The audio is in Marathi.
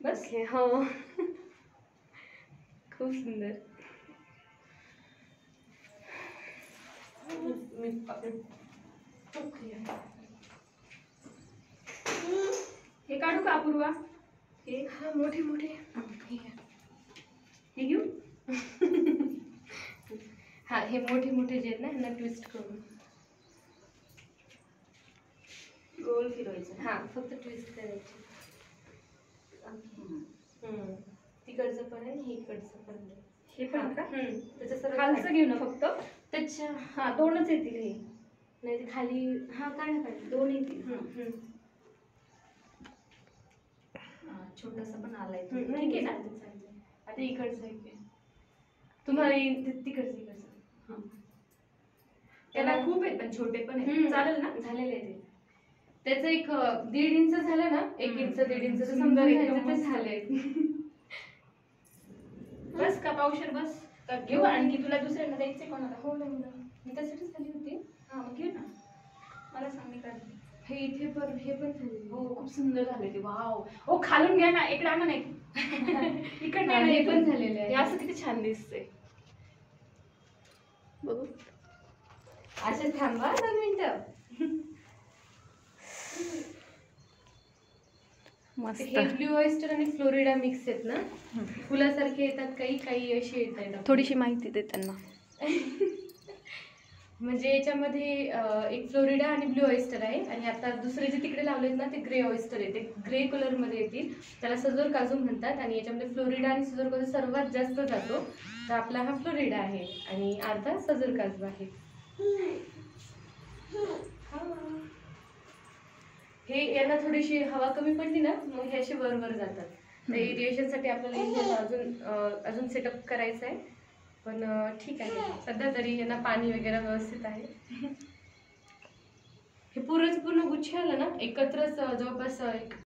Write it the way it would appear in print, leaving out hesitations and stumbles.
बस हो खूप सुंदर. हे काढू का अपूर्वा? हे हा मोठे मोठे हे घेऊ? हा हे मोठे मोठे जे आहेत ना ह्यांना ट्विस्ट करून गोल फिरवायचं. हा फक्त ट्विस्ट करायची. तिकडचं पण आहे, हे इकडचं पण आहे. हे पण का? त्याच्या सर्व खालचं घेऊ ना फक्त? त्याच्या हा 2च येतील हे. नाही ते खाली हा काढा काढा 2 येतील. छोटासा पण आलाय तो. ठीक आहे ना? आता इकडचं एक आहे. तुम्हाला तिकडचं इकडचं. त्याला खूप आहेत पण छोटे पण आहेत. चालेल ना? झालेलं आहे ते. त्याचं एक 1.5 इंच झालं ना, 1 इंच 1.5 इंच सुंदर समजा एकदम ते झालंय. बस का पावशेर बस का घेऊ? आणखी तुला दुसऱ्यांना द्यायचंय कोणाला? हो ना मी त्यासाठीच आली होती. हा मग घेऊ ना. मला सांग मी काढते. हे इथे पण हे पण झाले. हो खूप सुंदर झाले ते. वाव. ओ खालून घ्या ना. इकडे आणा नाही. इकडे हा, हे पण झालेलं आहे. हे असं किती छान दिसतंय. बघू. असेच थांबा 2 मिनिटं. मस्त. हे ब्लू ऑयस्टर आणि फ्लोरिडा मिक्स आहेत ना, फुलासारखे येतात काही काही अशी येतात. थोडीशी माहिती दे त्यांना. म्हणजे याच्यामध्ये एक फ्लोरिडा आणि ब्लू ऑयस्टर आहे आणि आता दुसरे जे तिकडे लावलेत ना ते ग्रे ऑयस्टर आहे. ते ग्रे कलरमध्ये येतील. त्याला सजोर काजू म्हणतात आणि याच्यामध्ये फ्लोरिडा आणि सजोर काजू सर्वात जास्त जातो. तर आपला हा फ्लोरिडा आहे आणि अर्धा सजोर काजू आहे. हे यांना थोडीशी हवा कमी पडली ना मग हे असे वर वर जातात. तर एरिएशनसाठी आपल्याला इथे अजून सेटअप करायचं आहे. पण ठीक आहे सध्या तरी यांना पाणी वगैरे व्यवस्थित आहे. हे पूर्ण गुच्छ आलं ना एकत्रच जवळपास